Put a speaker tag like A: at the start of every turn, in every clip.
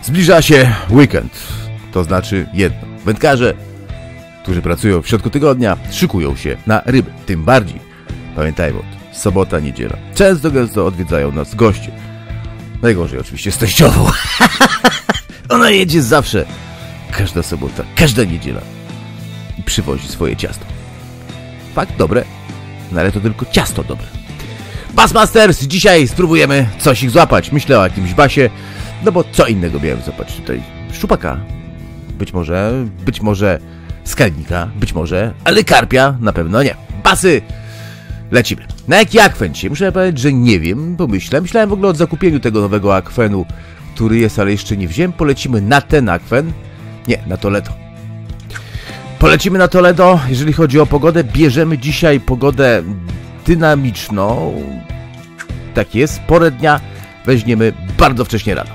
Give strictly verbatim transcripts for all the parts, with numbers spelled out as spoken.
A: Zbliża się weekend, to znaczy jedno. Wędkarze, którzy pracują w środku tygodnia, szykują się na ryby. Tym bardziej, pamiętajmy o tym, sobota, niedziela. Często gęsto odwiedzają nas goście. Najgorzej oczywiście z teściową. Ona jedzie zawsze, każda sobota, każda niedziela i przywozi swoje ciasto. Fakt dobre, no ale to tylko ciasto dobre. Bassmasters, dzisiaj spróbujemy coś ich złapać. Myślę o jakimś basie, no bo co innego miałem złapać tutaj? Szczupaka, być może, być może skalnika, być może, ale karpia na pewno nie. Basy, lecimy. Na jaki akwen dzisiaj? Muszę powiedzieć, że nie wiem, pomyślę. Myślałem w ogóle o zakupieniu tego nowego akwenu, który jest, ale jeszcze nie wziąłem. Polecimy na ten akwen. Nie, na Toledo. Polecimy na Toledo. Jeżeli chodzi o pogodę, bierzemy dzisiaj pogodę dynamiczną. Tak jest, porę dnia weźmiemy bardzo wcześnie rano.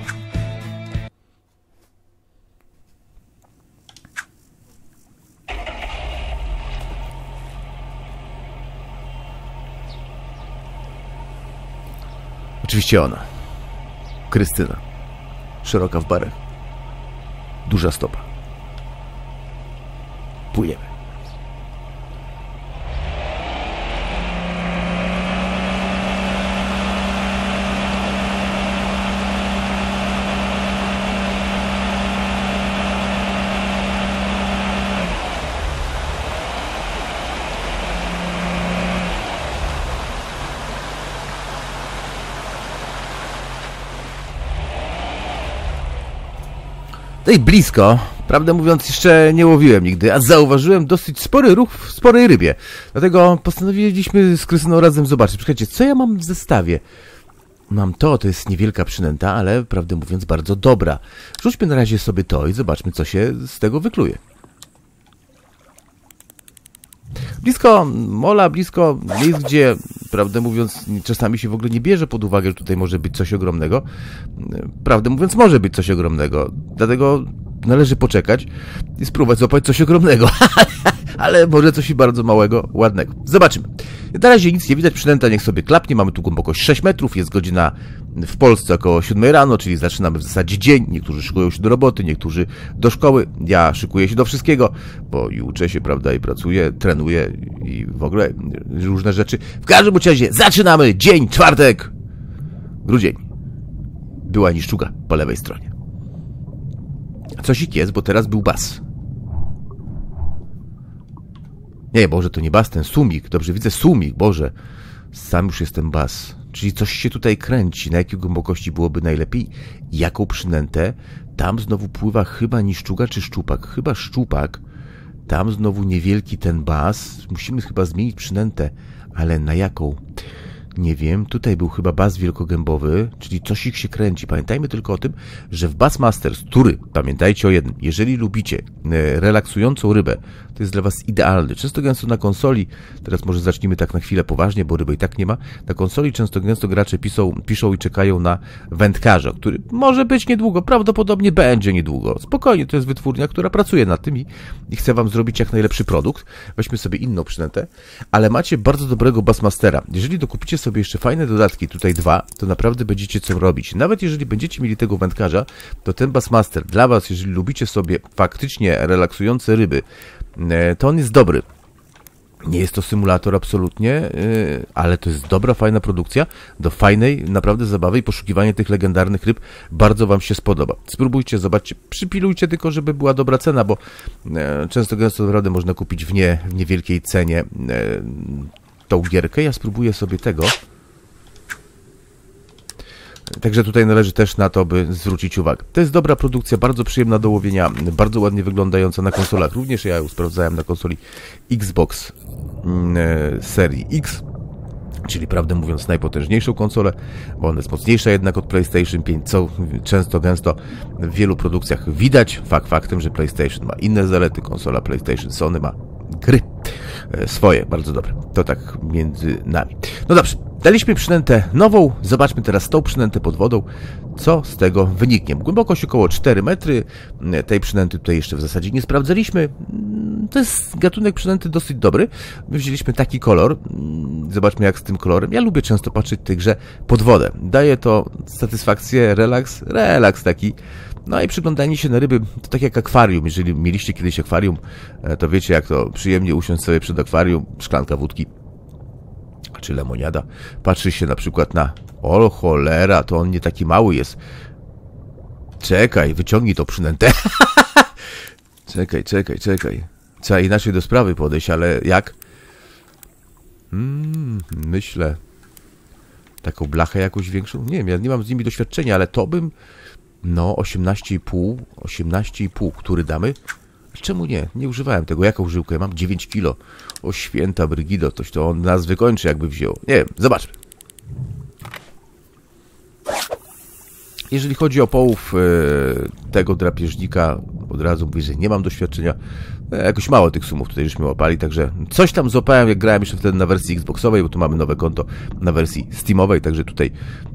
A: Oczywiście ona. Krystyna. Szeroka w barach. Duża stopa. Płyniemy. Tutaj blisko, prawdę mówiąc, jeszcze nie łowiłem nigdy, a zauważyłem dosyć spory ruch w sporej rybie. Dlatego postanowiliśmy z Krystyną razem zobaczyć. Słuchajcie, co ja mam w zestawie? Mam to, to jest niewielka przynęta, ale prawdę mówiąc bardzo dobra. Rzućmy na razie sobie to i zobaczmy, co się z tego wykluje. Blisko mola, blisko miejsc, gdzie, prawdę mówiąc, czasami się w ogóle nie bierze pod uwagę, że tutaj może być coś ogromnego. Prawdę mówiąc, może być coś ogromnego. Dlatego należy poczekać i spróbować złapać coś ogromnego. Ale może coś i bardzo małego, ładnego. Zobaczymy. Na razie nic nie widać, przynęta niech sobie klapnie. Mamy tu głębokość sześć metrów, jest godzina w Polsce około siódmej rano, czyli zaczynamy w zasadzie dzień. Niektórzy szykują się do roboty, niektórzy do szkoły. Ja szykuję się do wszystkiego, bo i uczę się, prawda, i pracuję, trenuję i w ogóle różne rzeczy. W każdym razie zaczynamy dzień, czwartek, grudzień. Była niszczuga po lewej stronie. Coś ich jest, bo teraz był bas. Nie, Boże, to nie bas, ten sumik. Dobrze, widzę sumik, Boże. Sam już jestem bas. Czyli coś się tutaj kręci. Na jakiej głębokości byłoby najlepiej? Jaką przynętę? Tam znowu pływa chyba niszczuga czy szczupak? Chyba szczupak. Tam znowu niewielki ten bas. Musimy chyba zmienić przynętę. Ale na jaką? Nie wiem. Tutaj był chyba bas wielkogębowy, czyli coś ich się kręci. Pamiętajmy tylko o tym, że w Bassmasters, który, pamiętajcie o jednym, jeżeli lubicie relaksującą rybę, to jest dla was idealny. Często gęsto na konsoli, teraz może zacznijmy tak na chwilę poważnie, bo ryby i tak nie ma, na konsoli często gęsto gracze piszą, piszą i czekają na wędkarza, który może być niedługo, prawdopodobnie będzie niedługo. Spokojnie, to jest wytwórnia, która pracuje nad tym i, i chce wam zrobić jak najlepszy produkt. Weźmy sobie inną przynętę, ale macie bardzo dobrego Bassmastera. Jeżeli dokupicie sobie jeszcze fajne dodatki, tutaj dwa, to naprawdę będziecie co robić. Nawet jeżeli będziecie mieli tego wędkarza, to ten Bassmaster dla was, jeżeli lubicie sobie faktycznie relaksujące ryby, to on jest dobry. Nie jest to symulator absolutnie, ale to jest dobra, fajna produkcja do fajnej, naprawdę zabawy i poszukiwanie tych legendarnych ryb bardzo wam się spodoba. Spróbujcie, zobaczcie, przypilujcie tylko, żeby była dobra cena, bo często gęsto naprawdę można kupić w, nie, w niewielkiej cenie tą gierkę. Ja spróbuję sobie tego. Także tutaj należy też na to, by zwrócić uwagę. To jest dobra produkcja, bardzo przyjemna do łowienia, bardzo ładnie wyglądająca na konsolach. Również ja ją sprawdzałem na konsoli Xbox yy, serii X, czyli prawdę mówiąc najpotężniejszą konsolę, bo ona jest mocniejsza jednak od PlayStation pięć, co często gęsto w wielu produkcjach widać. Fakt faktem, że PlayStation ma inne zalety, konsola PlayStation Sony ma gry swoje, bardzo dobre. To tak między nami. No dobrze, daliśmy przynętę nową, zobaczmy teraz tą przynętę pod wodą, co z tego wyniknie. Głębokość około cztery metry, tej przynęty tutaj jeszcze w zasadzie nie sprawdzaliśmy. To jest gatunek przynęty dosyć dobry. My wzięliśmy taki kolor, zobaczmy jak z tym kolorem. Ja lubię często patrzeć w tej grze pod wodę. Daje to satysfakcję, relaks, relaks taki. No i przyglądanie się na ryby to tak jak akwarium. Jeżeli mieliście kiedyś akwarium, to wiecie, jak to przyjemnie usiąść sobie przed akwarium, szklanka wódki czy lemoniada. Patrzy się na przykład na... O cholera, to on nie taki mały jest. Czekaj, wyciągnij tą przynętę. Czekaj, czekaj, czekaj. Trzeba inaczej do sprawy podejść, ale jak? Hmm, myślę... Taką blachę jakąś większą? Nie wiem, ja nie mam z nimi doświadczenia, ale to bym... No, osiemnaście i pół. osiemnaście i pół, który damy? Czemu nie? Nie używałem tego. Jaką żyłkę? Mam dziewięć kilo. O święta Brygido, toś to on nas wykończy, jakby wziął. Nie wiem, zobaczmy. Jeżeli chodzi o połów e, tego drapieżnika, od razu mówię, że nie mam doświadczenia. E, jakoś mało tych sumów tutaj żeśmy łapali, także coś tam złapałem, jak grałem jeszcze wtedy na wersji Xboxowej, bo tu mamy nowe konto na wersji Steamowej, także tutaj...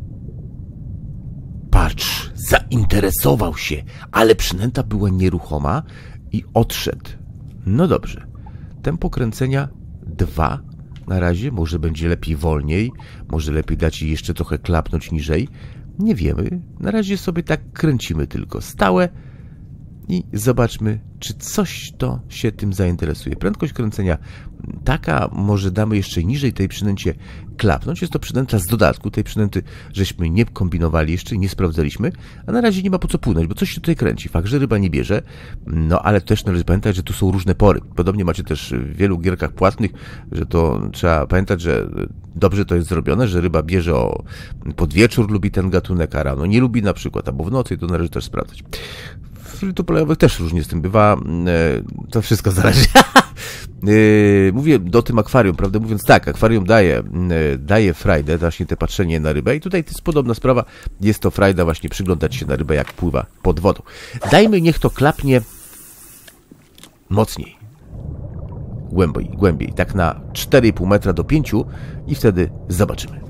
A: Patrz, zainteresował się, ale przynęta była nieruchoma i odszedł. No dobrze. Tempo kręcenia dwa na razie, może będzie lepiej wolniej, może lepiej dać jej jeszcze trochę klapnąć niżej. Nie wiemy. Na razie sobie tak kręcimy tylko stałe i zobaczmy, czy coś to się tym zainteresuje. Prędkość kręcenia taka, może damy jeszcze niżej tej przynęcie klapnąć. Jest to przynęta z dodatku. Tej przynęty żeśmy nie kombinowali jeszcze, nie sprawdzaliśmy, a na razie nie ma po co płynąć, bo coś się tutaj kręci. Fakt, że ryba nie bierze, no ale też należy pamiętać, że tu są różne pory. Podobnie macie też w wielu gierkach płatnych, że to trzeba pamiętać, że dobrze to jest zrobione, że ryba bierze o pod wieczór, lubi ten gatunek, a rano nie lubi na przykład, albo w nocy, i to należy też sprawdzać. W free-to-playowych też różnie z tym bywa. To wszystko zależy. Mówię do tym akwarium, prawdę mówiąc tak, akwarium daje, daje frajdę, właśnie te patrzenie na rybę i tutaj to jest podobna sprawa, jest to frajda właśnie przyglądać się na rybę, jak pływa pod wodą. Dajmy, niech to klapnie mocniej, głębiej, głębiej, tak na cztery i pół metra do pięciu i wtedy zobaczymy.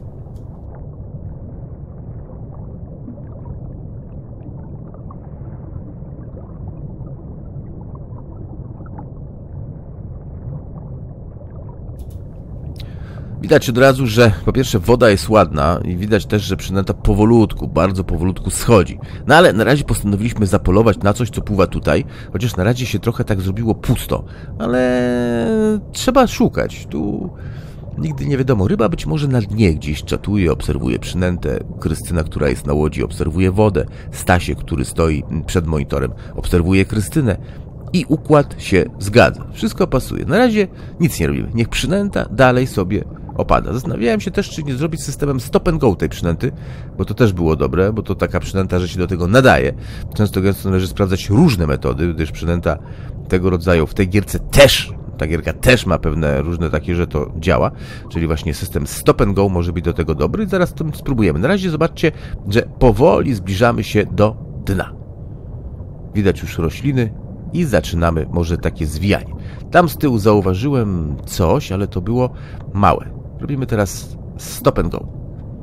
A: Widać od razu, że po pierwsze woda jest ładna i widać też, że przynęta powolutku, bardzo powolutku schodzi. No ale na razie postanowiliśmy zapolować na coś, co pływa tutaj, chociaż na razie się trochę tak zrobiło pusto. Ale trzeba szukać. Tu nigdy nie wiadomo. Ryba być może na dnie gdzieś czatuje, obserwuje przynętę. Krystyna, która jest na łodzi, obserwuje wodę. Stasie, który stoi przed monitorem, obserwuje Krystynę. I układ się zgadza. Wszystko pasuje. Na razie nic nie robimy. Niech przynęta dalej sobie opada. Zastanawiałem się też, czy nie zrobić systemem stop and go tej przynęty, bo to też było dobre, bo to taka przynęta, że się do tego nadaje. Często gęsto należy sprawdzać różne metody, gdyż przynęta tego rodzaju w tej gierce też, ta gierka też ma pewne różne takie, że to działa, czyli właśnie system stop and go może być do tego dobry i zaraz to spróbujemy. Na razie zobaczcie, że powoli zbliżamy się do dna. Widać już rośliny i zaczynamy może takie zwijanie. Tam z tyłu zauważyłem coś, ale to było małe. Robimy teraz stop and go.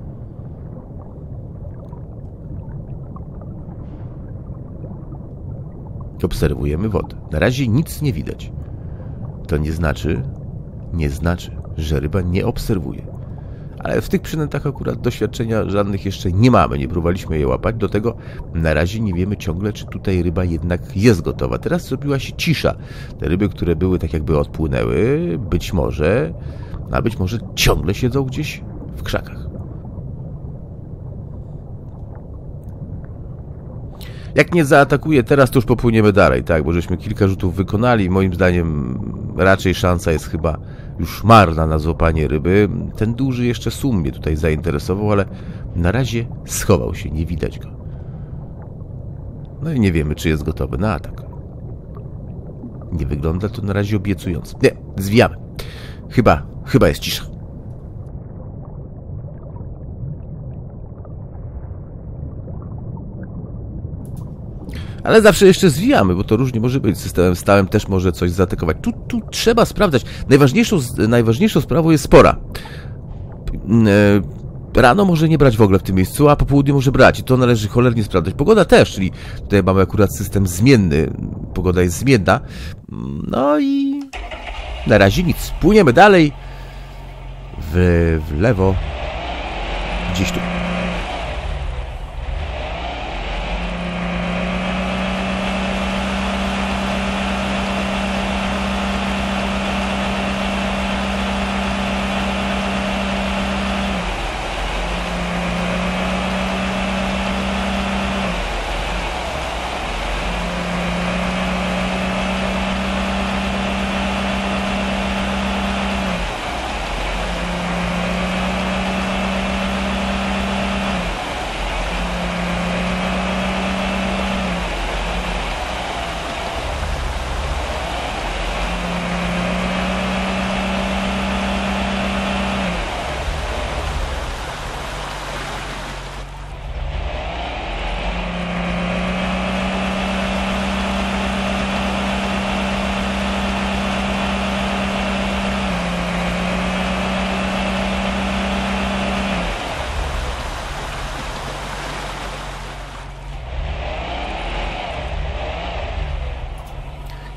A: Obserwujemy wodę. Na razie nic nie widać. To nie znaczy, nie znaczy, że ryba nie obserwuje. Ale w tych przynętach akurat doświadczenia żadnych jeszcze nie mamy. Nie próbowaliśmy je łapać. Do tego na razie nie wiemy ciągle, czy tutaj ryba jednak jest gotowa. Teraz zrobiła się cisza. Te ryby, które były tak jakby odpłynęły, być może, a być może ciągle siedzą gdzieś w krzakach. Jak nie zaatakuje teraz, to już popłyniemy dalej, tak? Bo żeśmy kilka rzutów wykonali. Moim zdaniem raczej szansa jest chyba już marna na złapanie ryby. Ten duży jeszcze sum mnie tutaj zainteresował, ale na razie schował się, nie widać go. No i nie wiemy, czy jest gotowy na atak. Nie wygląda to na razie obiecująco. Nie, zwijamy. Chyba, chyba jest cisza. Ale zawsze jeszcze zwijamy, bo to różnie może być. Systemem stałym też może coś zaatakować. Tu, tu trzeba sprawdzać. Najważniejszą, najważniejszą sprawą jest spora. Rano może nie brać w ogóle w tym miejscu, a po południu może brać. I to należy cholernie sprawdzać. Pogoda też, czyli tutaj mamy akurat system zmienny. Pogoda jest zmienna. No i na razie nic. Płyniemy dalej w, w lewo. Gdzieś tu.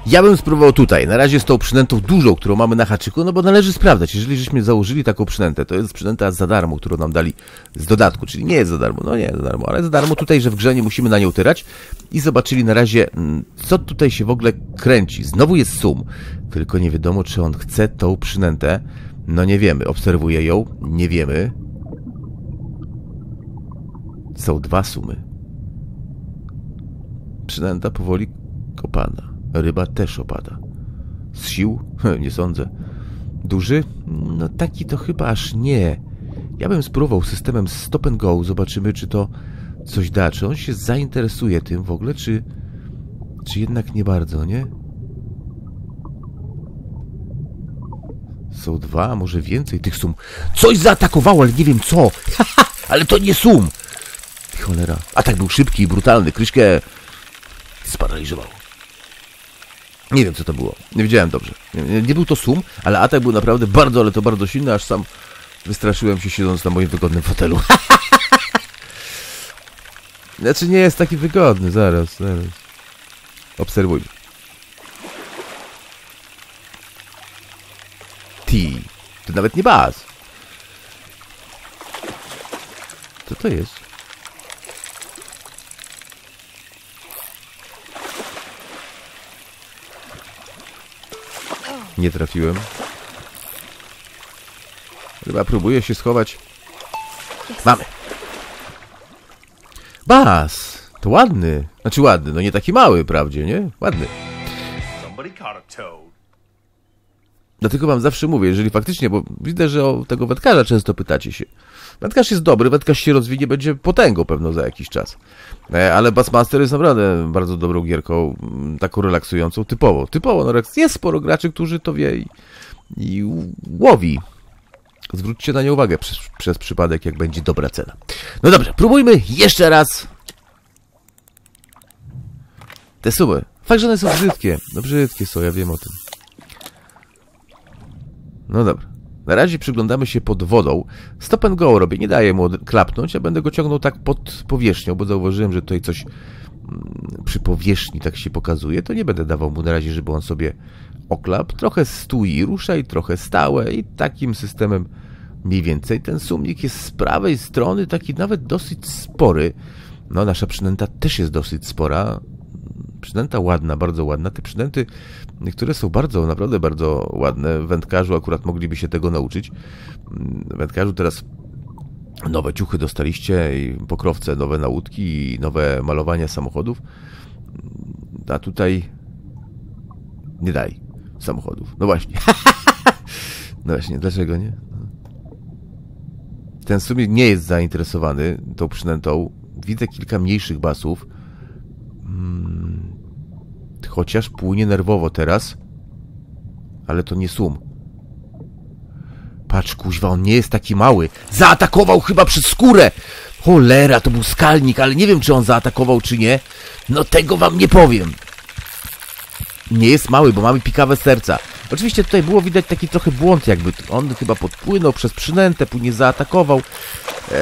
A: Ja bym spróbował tutaj, na razie z tą przynętą dużą, którą mamy na haczyku, no bo należy sprawdzać, jeżeli żeśmy założyli taką przynętę, to jest przynęta za darmo, którą nam dali z dodatku, czyli nie jest za darmo, no nie za darmo, ale za darmo tutaj, że w grze nie musimy na nią tyrać i zobaczyli na razie, co tutaj się w ogóle kręci. Znowu jest sum, tylko nie wiadomo, czy on chce tą przynętę, no nie wiemy, obserwuję ją, nie wiemy. Są dwa sumy. Przynęta powoli kopana. Ryba też opada. Z sił? Nie sądzę. Duży? No taki to chyba aż nie. Ja bym spróbował systemem stop and go. Zobaczymy, czy to coś da. Czy on się zainteresuje tym w ogóle, czy, czy jednak nie bardzo, nie? Są dwa, a może więcej tych sum. Coś zaatakowało, ale nie wiem co. Ale to nie sum. Cholera. Atak był szybki i brutalny. Kryśkę sparaliżował. Nie wiem, co to było. Nie wiedziałem dobrze. Nie, nie był to sum, ale atak był naprawdę bardzo, ale to bardzo silny, aż sam wystraszyłem się, siedząc na moim wygodnym fotelu. Znaczy, nie jest taki wygodny. Zaraz, zaraz. Obserwujmy. T. To nawet nie baz. Co to jest? Nie trafiłem. Chyba próbuję się schować. Mamy. Bas! To ładny. Znaczy ładny, no nie taki mały, prawdzie, nie? Ładny. Dlatego wam zawsze mówię, jeżeli faktycznie, bo widzę, że o tego wędkarza często pytacie się. Wędkarz jest dobry, wędkarz się rozwinie, będzie potęgą pewno za jakiś czas. Ale Bassmaster jest naprawdę bardzo dobrą gierką, taką relaksującą, typowo. Typowo, no jest sporo graczy, którzy to wie i, i łowi. Zwróćcie na nie uwagę przez, przez przypadek, jak będzie dobra cena. No dobrze, próbujmy jeszcze raz. Te sumy. Fakt, że one są brzydkie. No brzydkie są, ja wiem o tym. No dobra. Na razie przyglądamy się pod wodą. Stop and go robię, nie daję mu klapnąć, a będę go ciągnął tak pod powierzchnią, bo zauważyłem, że tutaj coś przy powierzchni tak się pokazuje, to nie będę dawał mu na razie, żeby on sobie oklap. Trochę stój i ruszaj, trochę stałe i takim systemem mniej więcej. Ten sumnik jest z prawej strony taki nawet dosyć spory. No, nasza przynęta też jest dosyć spora. Przynęta ładna, bardzo ładna. Te przynęty, niektóre są bardzo, naprawdę bardzo ładne. Wędkarzu akurat mogliby się tego nauczyć. Wędkarzu teraz nowe ciuchy dostaliście, i pokrowce, nowe nautki i nowe malowania samochodów. A tutaj nie daj samochodów. No właśnie. No właśnie, dlaczego nie? Ten w sumie nie jest zainteresowany tą przynętą. Widzę kilka mniejszych basów. Hmm. Chociaż płynie nerwowo teraz. Ale to nie sum. Patrz, kuźwa, on nie jest taki mały. Zaatakował chyba przez skórę. Cholera, to był skalnik, ale nie wiem, czy on zaatakował, czy nie. No tego wam nie powiem. Nie jest mały, bo mamy pikawe serca. Oczywiście tutaj było widać taki trochę błąd, jakby on chyba podpłynął przez przynętę, później zaatakował. Eee,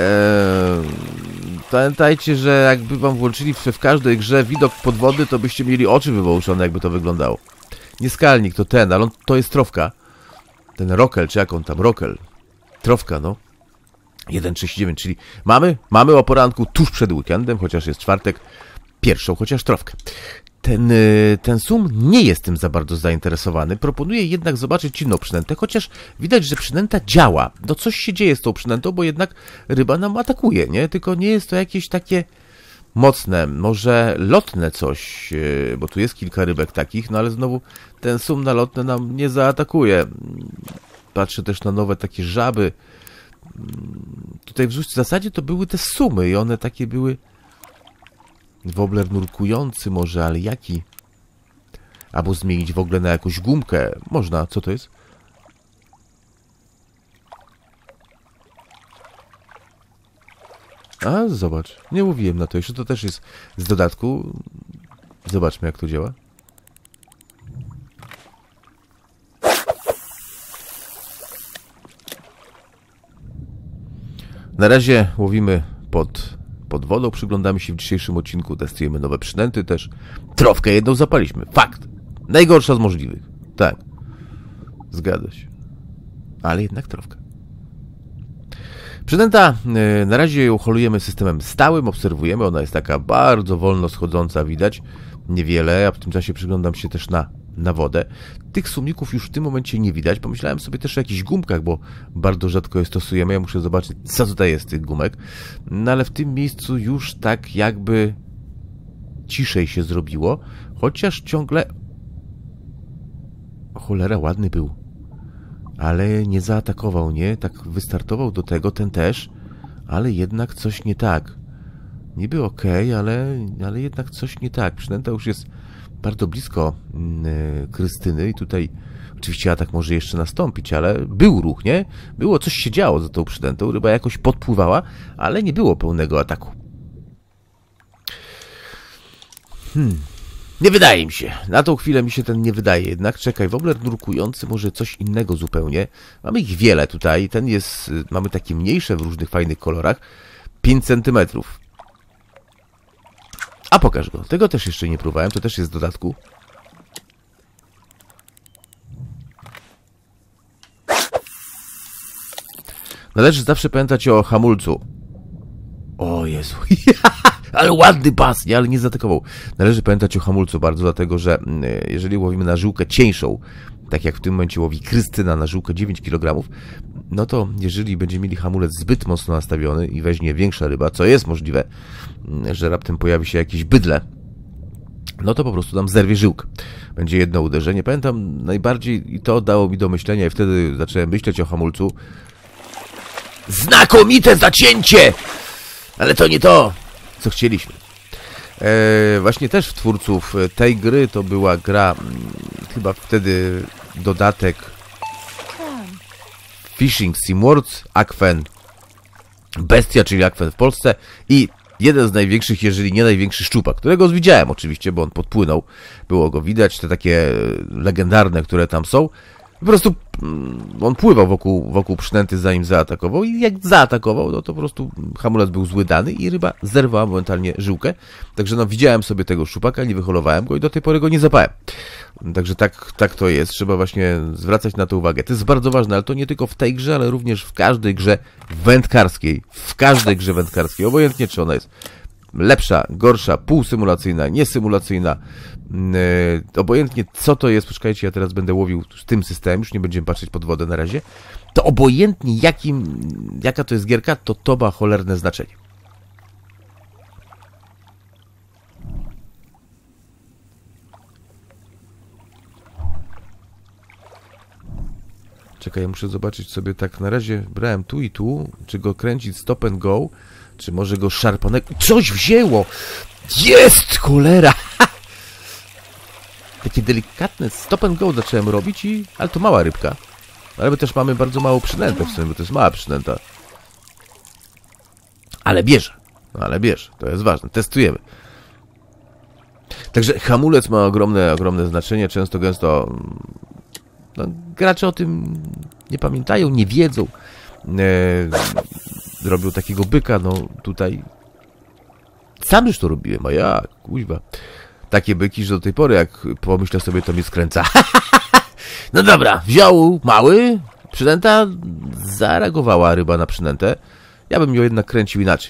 A: pamiętajcie, że jakby wam włączyli w, w każdej grze widok pod wody, to byście mieli oczy wywołuszone, jakby to wyglądało. Nie skalnik, to ten, ale on, to jest trofka. Ten Rockel, czy jak on tam, Rockel. Trofka, no. jeden trzydzieści dziewięć, czyli mamy, mamy o poranku tuż przed weekendem, chociaż jest czwartek, pierwszą chociaż trofkę. Ten, ten sum nie jest tym za bardzo zainteresowany. Proponuję jednak zobaczyć inną przynętę, chociaż widać, że przynęta działa. No coś się dzieje z tą przynętą, bo jednak ryba nam atakuje, nie? Tylko nie jest to jakieś takie mocne, może lotne coś, bo tu jest kilka rybek takich, no ale znowu ten sum na lotne nam nie zaatakuje. Patrzę też na nowe takie żaby. Tutaj w zasadzie to były te sumy i one takie były... Wobler nurkujący może, ale jaki? Albo zmienić w ogóle na jakąś gumkę. Można, co to jest? A, zobacz. Nie mówiłem na to jeszcze. To też jest z dodatku. Zobaczmy, jak to działa. Na razie łowimy pod... pod wodą, przyglądamy się w dzisiejszym odcinku, testujemy nowe przynęty też. Trofkę jedną zapaliśmy. Fakt. Najgorsza z możliwych. Tak. Zgadza się. Ale jednak trofka. Przynęta, na razie ją holujemy systemem stałym, obserwujemy, ona jest taka bardzo wolno schodząca, widać niewiele, a w tym czasie przyglądam się też na, na wodę. Tych sumników już w tym momencie nie widać, pomyślałem sobie też o jakichś gumkach, bo bardzo rzadko je stosujemy, ja muszę zobaczyć, co tutaj jest tych gumek, no ale w tym miejscu już tak jakby ciszej się zrobiło, chociaż ciągle... Cholera, ładny był. Ale nie zaatakował, nie? Tak wystartował do tego, ten też, ale jednak coś nie tak. Niby okej, okay, ale, ale jednak coś nie tak. Przynęta już jest bardzo blisko yy, Krystyny i tutaj oczywiście atak może jeszcze nastąpić, ale był ruch, nie? Było, coś się działo za tą przynętą, ryba jakoś podpływała, ale nie było pełnego ataku. Hmm... Nie wydaje mi się. Na tą chwilę mi się ten nie wydaje. Jednak czekaj, wobler nurkujący może coś innego zupełnie. Mamy ich wiele tutaj. Ten jest, mamy takie mniejsze w różnych fajnych kolorach. pięć centymetrów. A pokaż go. Tego też jeszcze nie próbowałem. To też jest w dodatku. Należy zawsze pamiętać o hamulcu. O Jezu. Ale ładny pas, nie? Ale nie zaatakował. Należy pamiętać o hamulcu bardzo, dlatego że jeżeli łowimy na żyłkę cieńszą, tak jak w tym momencie łowi Krystyna na żyłkę dziewięć kilogramów, no to jeżeli będziemy mieli hamulec zbyt mocno nastawiony i weźmie większa ryba, co jest możliwe, że raptem pojawi się jakieś bydle, no to po prostu nam zerwie żyłkę. Będzie jedno uderzenie. Pamiętam najbardziej, i to dało mi do myślenia, i wtedy zacząłem myśleć o hamulcu. Znakomite zacięcie! Ale to nie to, co chcieliśmy. E, właśnie też w twórców tej gry to była gra, chyba wtedy dodatek Fishing SimWorlds, Akwen Bestia, czyli Akwen w Polsce i jeden z największych, jeżeli nie największy szczupak, którego widziałem oczywiście, bo on podpłynął, było go widać, te takie legendarne, które tam są. Po prostu on pływał wokół, wokół przynęty, zanim zaatakował i jak zaatakował, no to po prostu hamulec był zły dany i ryba zerwała momentalnie żyłkę. Także no widziałem sobie tego szczupaka, nie wyholowałem go i do tej pory go nie zapałem. Także tak, tak to jest, trzeba właśnie zwracać na to uwagę. To jest bardzo ważne, ale to nie tylko w tej grze, ale również w każdej grze wędkarskiej. W każdej grze wędkarskiej, obojętnie czy ona jest lepsza, gorsza, półsymulacyjna, niesymulacyjna, yy, obojętnie co to jest, poczekajcie, ja teraz będę łowił tym systemem, już nie będziemy patrzeć pod wodę na razie, to obojętnie jakim, jaka to jest gierka, to to ma cholerne znaczenie. Czekaj, ja muszę zobaczyć sobie tak, na razie brałem tu i tu, czy go kręcić stop and go, czy może go szarpanego... Coś wzięło! Jest! Cholera! Takie delikatne stop and go zacząłem robić i... Ale to mała rybka. Ale my też mamy bardzo małą przynętę w sumie, bo to jest mała przynęta. Ale bierze. Ale bierze. To jest ważne. Testujemy. Także hamulec ma ogromne, ogromne znaczenie. Często, gęsto... No, gracze o tym nie pamiętają, nie wiedzą. E, robią takiego byka, no tutaj sam już to robiłem, a ja, kuźwa, takie byki, że do tej pory jak pomyślę sobie, to mnie skręca. No dobra, wziął mały, przynęta, zareagowała ryba na przynętę, ja bym ją jednak kręcił inaczej.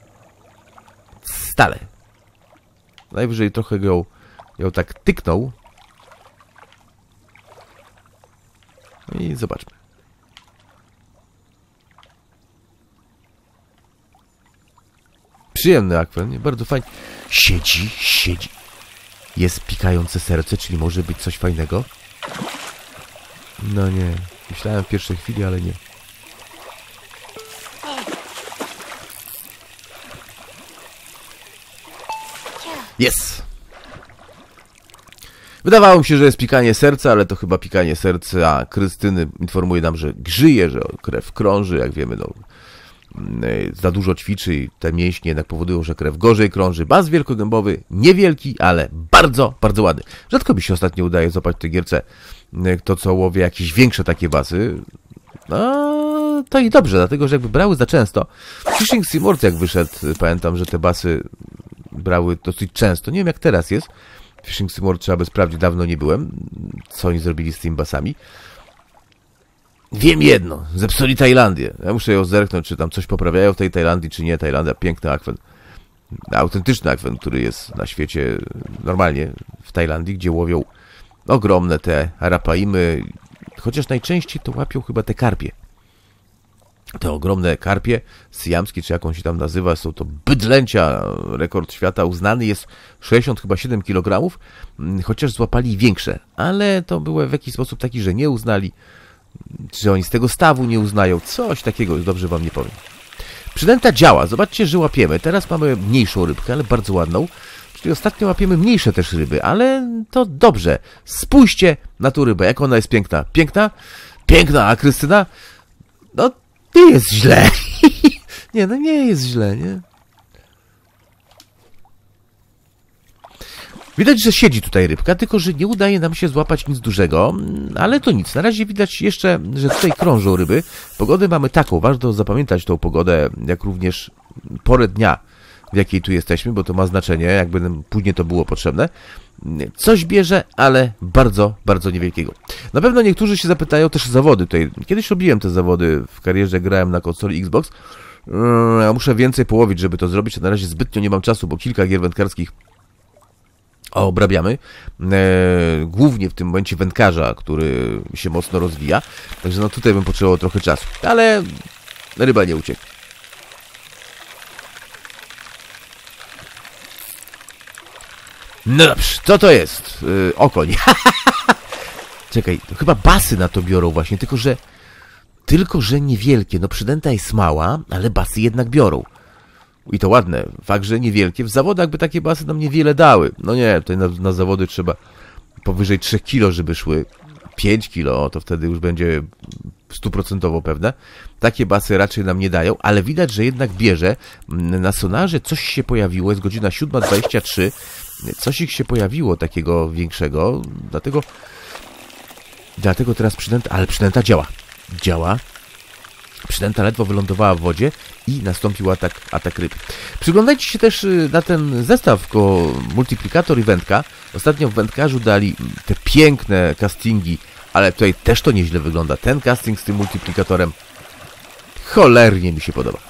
A: Stale. Najwyżej trochę ją, ją tak tyknął. I zobaczmy. Przyjemny akwen, bardzo fajnie. Siedzi, siedzi. Jest pikające serce, czyli może być coś fajnego. No nie. Myślałem w pierwszej chwili, ale nie. Jest! Wydawało mi się, że jest pikanie serca, ale to chyba pikanie serca Krystyny informuje nam, że grzyje, że krew krąży, jak wiemy, no za dużo ćwiczy i te mięśnie jednak powodują, że krew gorzej krąży. Bas wielkogębowy, niewielki, ale bardzo, bardzo ładny. Rzadko mi się ostatnio udaje złapać w tej gierce to, co łowię, jakieś większe takie basy. No, to i dobrze, dlatego, że jakby brały za często. Fishing SimWorlds jak wyszedł, pamiętam, że te basy brały dosyć często. Nie wiem, jak teraz jest, Fishing Simulator trzeba by sprawdzić, dawno nie byłem, co oni zrobili z tymi basami. Wiem jedno, zepsuli Tajlandię. Ja muszę ją zerknąć, czy tam coś poprawiają w tej Tajlandii, czy nie. Tajlandia, piękny akwen. Autentyczny akwen, który jest na świecie normalnie w Tajlandii, gdzie łowią ogromne te arapaimy, chociaż najczęściej to łapią chyba te karpie. Te ogromne karpie, syjamskie, czy jakąś się tam nazywa, są to bydlęcia. Rekord świata uznany jest sześćdziesiąt chyba siedem kilogramów, chociaż złapali większe, ale to było w jakiś sposób taki, że nie uznali, że oni z tego stawu nie uznają, coś takiego, już dobrze wam nie powiem. Przynęta działa, zobaczcie, że łapiemy, teraz mamy mniejszą rybkę, ale bardzo ładną, czyli ostatnio łapiemy mniejsze też ryby, ale to dobrze, spójrzcie na tą rybę, jak ona jest piękna, piękna, piękna, a Krystyna, no nie jest źle, nie, no nie jest źle, nie. Widać, że siedzi tutaj rybka, tylko że nie udaje nam się złapać nic dużego, ale to nic. Na razie widać jeszcze, że tutaj krążą ryby. Pogodę mamy taką, warto zapamiętać tą pogodę, jak również porę dnia, w jakiej tu jesteśmy, bo to ma znaczenie, jakby nam później to było potrzebne. Coś bierze, ale bardzo, bardzo niewielkiego. Na pewno niektórzy się zapytają też o zawody tutaj. Kiedyś robiłem te zawody w karierze, grałem na konsoli Xbox. Ja muszę więcej połowić, żeby to zrobić, a na razie zbytnio nie mam czasu, bo kilka gier wędkarskich obrabiamy, e, głównie w tym momencie wędkarza, który się mocno rozwija, także no tutaj bym potrzebował trochę czasu, ale ryba nie uciekł. No dobrze, co to jest? Yy, okoń. Czekaj, to chyba basy na to biorą właśnie, tylko że tylko że niewielkie, no przynęta jest mała, ale basy jednak biorą. I to ładne. Fakt, że niewielkie. W zawodach by takie basy nam niewiele dały. No nie, tutaj na, na zawody trzeba powyżej trzech kilo, żeby szły. pięć kilo, to wtedy już będzie stuprocentowo pewne. Takie basy raczej nam nie dają, ale widać, że jednak bierze. Na sonarze coś się pojawiło, jest godzina siódma dwadzieścia trzy. Coś ich się pojawiło takiego większego, dlatego dlatego teraz przynęta, ale przynęta działa. Działa. Przynęta ledwo wylądowała w wodzie i nastąpił atak, atak ryb. Przyglądajcie się też na ten zestaw ko multiplikator i wędka. Ostatnio w wędkarzu dali te piękne castingi, ale tutaj też to nieźle wygląda. Ten casting z tym multiplikatorem cholernie mi się podoba.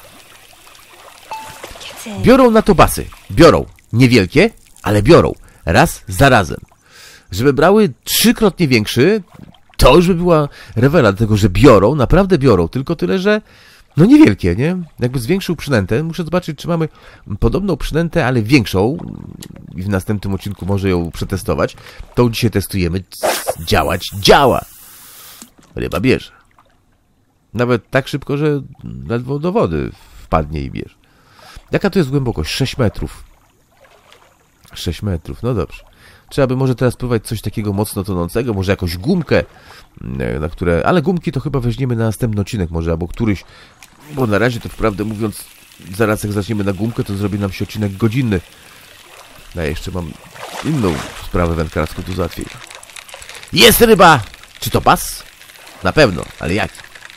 A: Biorą na to basy. Biorą. Niewielkie, ale biorą. Raz za razem. Żeby brały trzykrotnie większy, to już by była rewela, dlatego że biorą, naprawdę biorą, tylko tyle, że no niewielkie, nie? Jakby zwiększył przynętę, muszę zobaczyć, czy mamy podobną przynętę, ale większą i w następnym odcinku może ją przetestować. To dzisiaj testujemy. Działać, działa! Ryba bierze. Nawet tak szybko, że ledwo do wody wpadnie i bierze. Jaka to jest głębokość? sześć metrów. sześć metrów, no dobrze. Trzeba by może teraz próbować coś takiego mocno tonącego, może jakąś gumkę, na które... Ale gumki to chyba weźmiemy na następny odcinek może, albo któryś, bo na razie to wprawdzie mówiąc, zaraz jak zaczniemy na gumkę, to zrobi nam się odcinek godzinny. No ja jeszcze mam inną sprawę wędkarską tu załatwić. Jest ryba! Czy to bas? Na pewno, ale jak?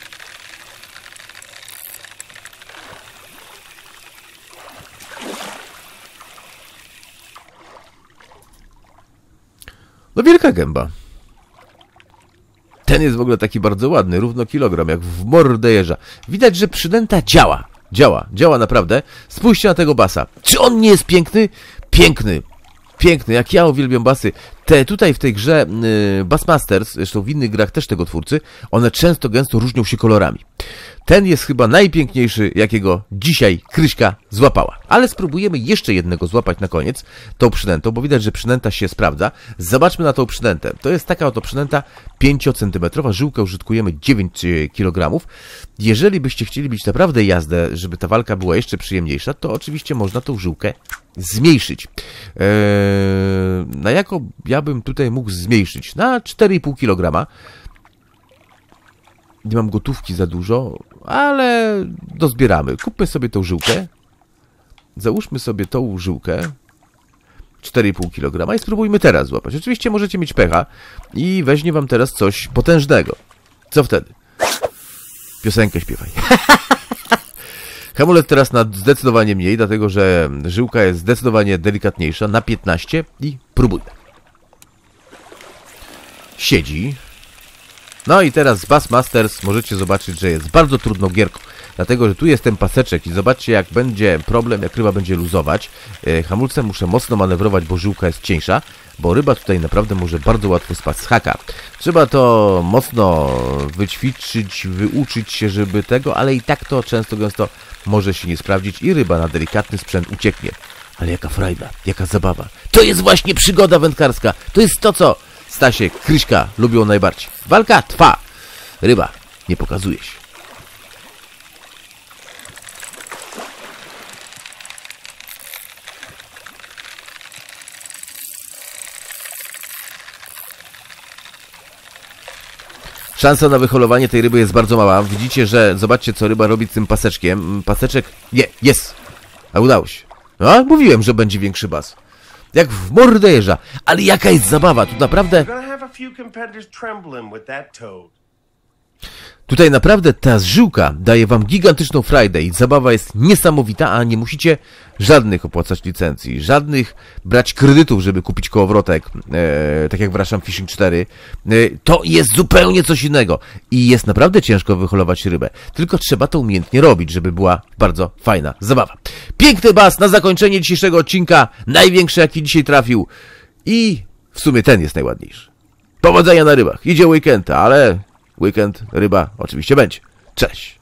A: No wielka gęba. Ten jest w ogóle taki bardzo ładny, równo kilogram, jak w mordę jeża. Widać, że przynęta działa. Działa, działa naprawdę. Spójrzcie na tego basa. Czy on nie jest piękny? Piękny. Piękny, jak ja uwielbiam basy. Te tutaj w tej grze yy, Bassmasters, zresztą w innych grach też tego twórcy, one często gęsto różnią się kolorami. Ten jest chyba najpiękniejszy, jakiego dzisiaj Kryśka złapała. Ale spróbujemy jeszcze jednego złapać na koniec, tą przynętą, bo widać, że przynęta się sprawdza. Zobaczmy na tą przynętę. To jest taka oto przynęta pięciocentymetrowa, żyłkę użytkujemy dziewięć kilogramów. Jeżeli byście chcieli mieć naprawdę jazdę, żeby ta walka była jeszcze przyjemniejsza, to oczywiście można tą żyłkę zmniejszyć. Eee, na jaką ja bym tutaj mógł zmniejszyć? Na cztery i pół kilograma. Nie mam gotówki za dużo, ale dozbieramy. Kupmy sobie tą żyłkę. Załóżmy sobie tą żyłkę. cztery i pół kilograma i spróbujmy teraz złapać. Oczywiście możecie mieć pecha i weźmie wam teraz coś potężnego. Co wtedy? Piosenkę śpiewaj. Hamulec teraz na zdecydowanie mniej, dlatego że żyłka jest zdecydowanie delikatniejsza. Na piętnaście i próbujmy. siedzi. No i teraz z Bassmasters możecie zobaczyć, że jest bardzo trudną gierką. Dlatego, że tu jest ten paseczek i zobaczcie, jak będzie problem, jak ryba będzie luzować. E, hamulcem muszę mocno manewrować, bo żyłka jest cieńsza, bo ryba tutaj naprawdę może bardzo łatwo spać z haka. Trzeba to mocno wyćwiczyć, wyuczyć się, żeby tego, ale i tak to często gęsto może się nie sprawdzić i ryba na delikatny sprzęt ucieknie. Ale jaka frajda, jaka zabawa. To jest właśnie przygoda wędkarska. To jest to, co Stasiek, Kryśka lubią najbardziej. Walka trwa. Ryba nie pokazuje się. Szansa na wyholowanie tej ryby jest bardzo mała. Widzicie, że zobaczcie, co ryba robi z tym paseczkiem. Paseczek... Nie, jest. A udało się. No, mówiłem, że będzie większy bas. Jak w mordę jeża. Ale jaka jest zabawa? Tu naprawdę... Tutaj naprawdę ta żyłka daje wam gigantyczną frajdę i zabawa jest niesamowita, a nie musicie żadnych opłacać licencji, żadnych brać kredytów, żeby kupić kołowrotek, e, tak jak w Russian Fishing cztery. E, to jest zupełnie coś innego i jest naprawdę ciężko wyholować rybę, tylko trzeba to umiejętnie robić, żeby była bardzo fajna zabawa. Piękny bas na zakończenie dzisiejszego odcinka, największy jaki dzisiaj trafił i w sumie ten jest najładniejszy. Powodzenia na rybach, idzie weekend, ale... Weekend, ryba oczywiście będzie. Cześć!